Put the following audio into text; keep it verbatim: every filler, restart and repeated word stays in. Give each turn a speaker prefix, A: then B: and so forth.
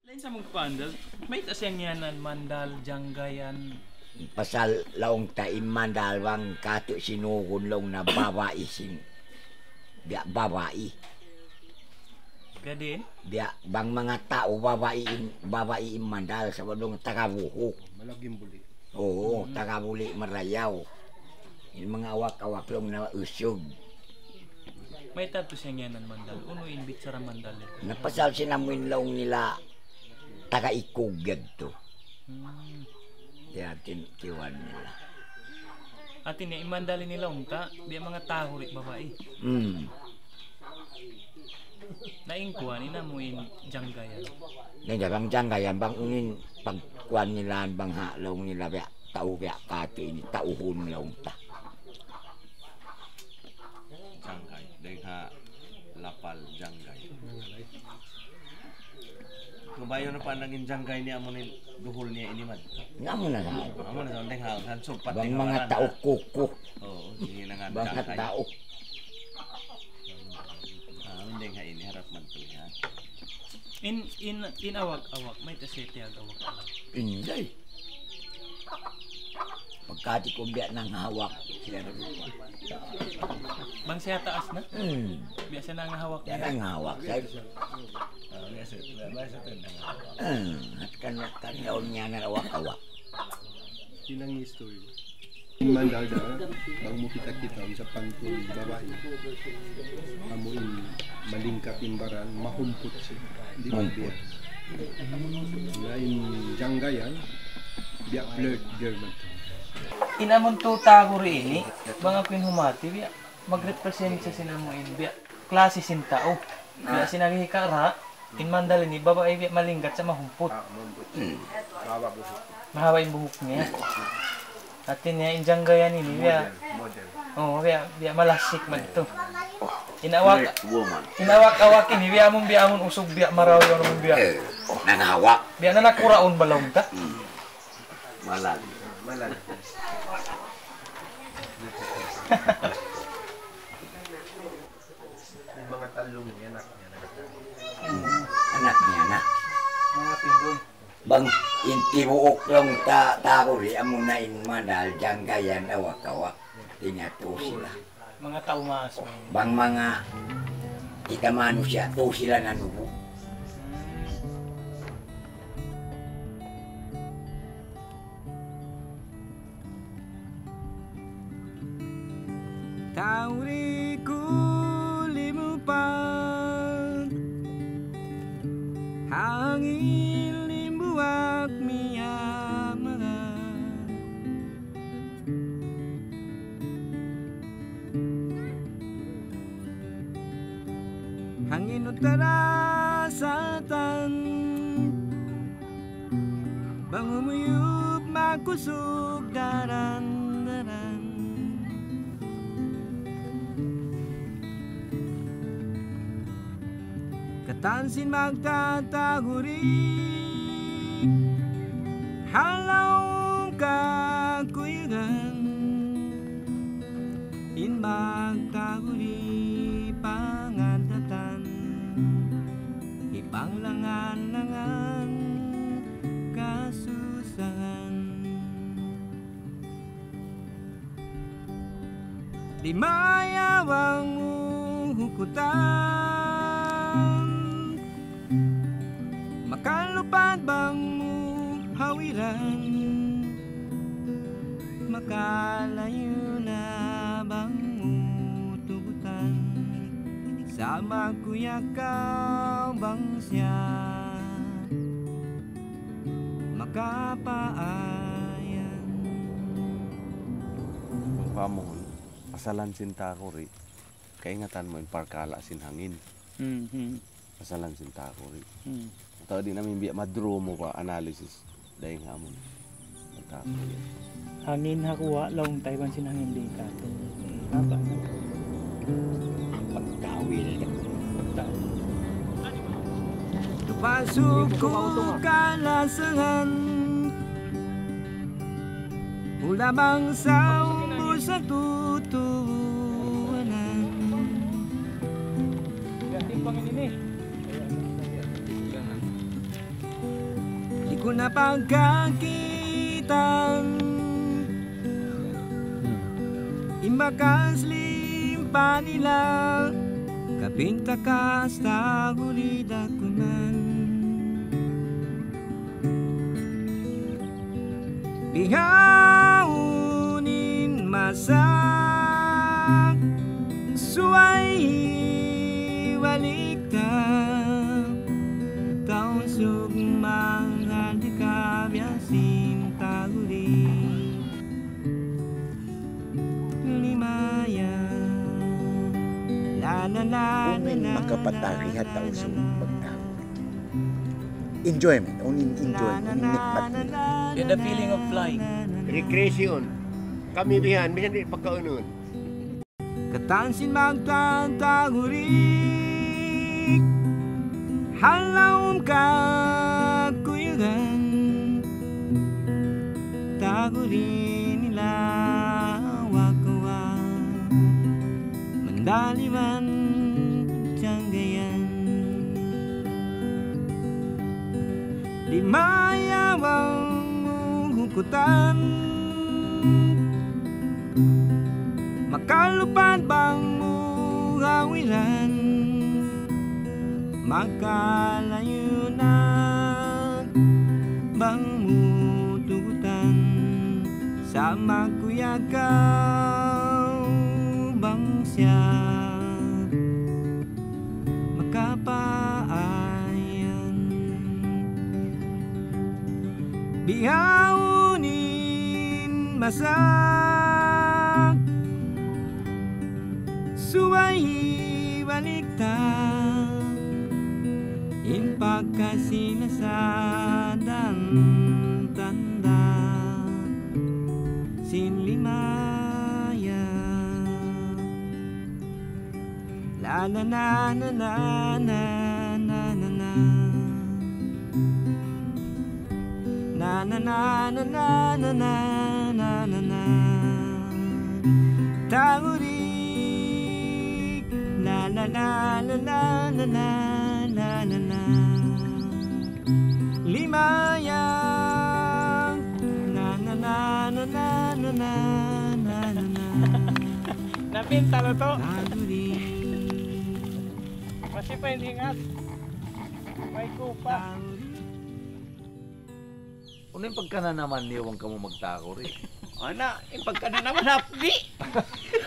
A: Lain sa mong pandal, may tasyanyanan, mandal, janggayan.
B: Pasal laong taim mandalwang kato sinuhon long na babae sin biya babae
A: Kaya din,
B: biya bang mga tao babae babae mandal sa wadong tagabuhok.
C: Malaging buli.
B: Oo, tagabuli marayaw. Yung mga awak-awak long na usyog.
A: may tato syanyanan mandal. Uno inbit sa mandal.
B: Napasal sinamuin long nila taga-ikugad to.
A: Hmm.
B: Kaya tintiwan nila.
A: At ini imandali nila unta, biya mga tahuri babae.
B: Hmm.
A: Naingkuhan, inamuin janggayan.
B: Nandiyan bang dyan kaya bang unin pagkuhan nila bang halong nila biya tao biya kato ini tauhon long ta.
D: Jangkay, dengha lapal jangkay. Kung bayo na pa naging jangkay niya mo ni duhol niya inimad.
B: Nga mo na lang.
D: Amo na sa dengha han supat
B: Bang mga tao kuko.
D: Oo, hindi na nga
B: Bang
D: jangkay.
B: tao.
D: Ah, dengha ini harap man to ha.
A: In in in awak-awak, may tasete ag awak-awak.
B: Inday. Pagkati ko biya ng hawak. Siya na lupa.
A: Bang siya taas na,
B: Hmm.
A: biya siya nang hawak
B: Yan
A: niya.
B: ang hawak. Sa
D: Ah, biasa biasa to na.
B: Hmm. At kanya kanyaon niya na awak-awak.
C: Yun ang history. Yung mandal da, bang mo kita-kita sa pantun babae. Amuin malingkap imbaran, mahumpot siya. Di ba
B: Humpot.
C: biya? Lain janggayan, biya flirt girl man to.
A: Inamon to tahuri ini, mga pinhumati, biya magrepresent sa sinamuin, biya klase sin tao. Biya sinagihikara, in mandal ini, babae biya malinggat sa mahumpot. Mahaba yung buhok niya. At niya, in janggayan ini, biya, oh, biya, biya malasik man to. Inawak, inawak-awak ini, biya amon, biya amon usog, biya maraw yun amon, biya.
B: Eh. Nangawak.
A: Biya na nakuraon balong ta.
B: Malag.
C: Malan. Yung mga talong niya, anak niya nagkakaroon.
B: Anak niya na.
A: Mga pindon.
B: Bang inti buok long ta takuri amon na in mandal janggayan awak-awak. Tinato sila.
A: Mga taumaas mo.
B: Bang mga kita manusia to sila nanubo.
E: Tauri kulimupan hangin limbuak miyamaran hangin utara selatan bang umuyup makusuk daran-daran Katansin magtataguri halaw kakuyagan in magtaguri pangandatan ipanglangan-langan kasusahan di mayawang hukutan makalupad bang mo hawiran makalayo na bang mo tugutan sa magkuyakaw bang siya makapaayan
D: Kung pamon, pasalan sin takuri. Kaingatan mo yung parkala sin hangin.
A: Hmm, hmm,
D: Pasalan sin takuri.
A: hmm.
D: Tao di namin biya madro mo pa analysis dahil nga mo magkakaroon.
A: Hangin hakuha, long Taiwan sinangin din ka. Haba na.
B: Pagkawil.
A: Pagtao.
E: Tupasok ko kalasangan Mula bang sa umbo sa tutuwanan
A: Ganting pangin ini.
E: kung napagkakitan imbakas limpa nila kapintakas tagulida kuman bihaunin masak suway walikta taon sugmang handikabiasin taguli limaya la la la
B: Umin makapatarihat tao sa pagtao. Enjoyment, unin enjoy, unin nikmat.
A: Yeah, the feeling of flying.
F: Recreation. Kami bihan, bisan di pagkaunon.
E: katansin magtatagurik halawm kakuyagan tagurin nila wakawa mandaliman tiyanggayan di mayawang hukutan makalupad bang muhawilan makalayunan bang mutugutan sa magkuyagaw bang siya makapaayan bihaunin masak suway balikta in pagkasinasadan tanda sinlimaya la na na na na na na na na na na na na na na na na na na taguri la la la la la la la la la la limaya na na na na na na na na na na
A: Napinta na to.
E: taguri
A: Masih pa hindi ingat. May kupa.
B: Ano yung pagka na naman niyo kang kamo magtako rin?
F: Ana, eh, pagka na naman hapdi.